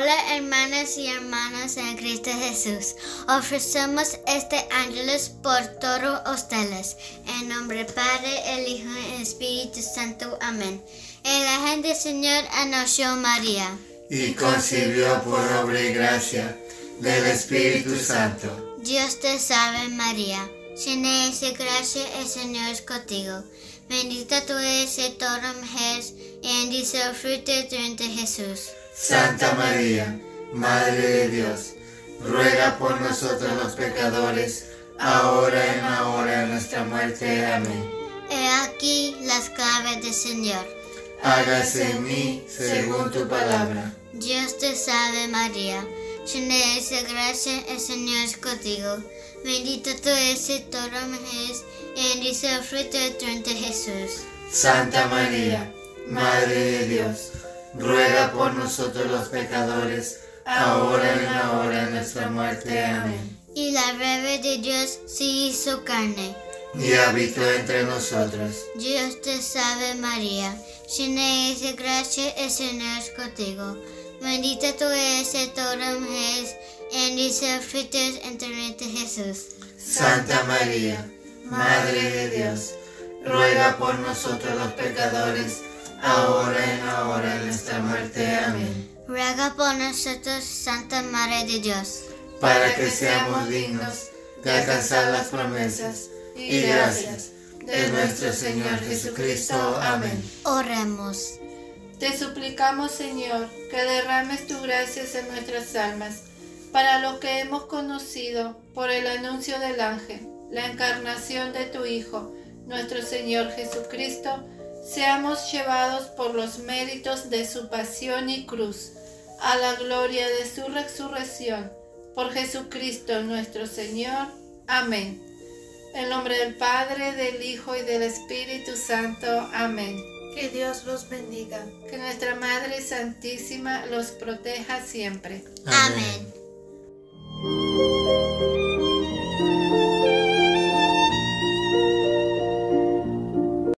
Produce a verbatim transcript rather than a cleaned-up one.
Hola hermanas y hermanos en Cristo Jesús. Ofrecemos este ángelus por todos ustedes. En nombre del Padre, el Hijo y el Espíritu Santo. Amén. El ángel del Señor anunció María. Y concibió por obra y gracia del Espíritu Santo. Dios te salve María, llena eres de gracia, el Señor es contigo. Bendita tú eres de todas las mujeres y bendito el fruto de tu vientre Jesús. Santa María, Madre de Dios, ruega por nosotros los pecadores, ahora y en la hora de nuestra muerte. Amén. He aquí las claves del Señor. Hágase en mí según tu palabra. Dios te salve María, llena eres de gracia, el Señor es contigo. Bendita tú eres de todas las mujeres y bendito el fruto de tu vientre Jesús. Santa María, Madre de Dios, ruega por nosotros los pecadores, ahora y en la hora de nuestra muerte. Amén. Y la Verbo de Dios se hizo carne y habitó entre nosotros. Dios te salve María, llena eres de gracia, el Señor es contigo. Bendita tú eres de todas las mujeres, y bendito el fruto de tu vientre Jesús. Santa María, Madre de Dios, ruega por nosotros los pecadores, ahora y en la hora de nuestra muerte. Amén. Ruega por nosotros, Santa Madre de Dios, para que seamos dignos de alcanzar las promesas y gracias de nuestro Señor Jesucristo. Amén. Oremos. Te suplicamos, Señor, que derrames tu gracias en nuestras almas, para los que hemos conocido por el anuncio del ángel, la encarnación de tu Hijo, nuestro Señor Jesucristo, seamos llevados por los méritos de su pasión y cruz, a la gloria de su resurrección, por Jesucristo nuestro Señor. Amén. En nombre del Padre, del Hijo y del Espíritu Santo. Amén. Que Dios los bendiga. Que nuestra Madre Santísima los proteja siempre. Amén.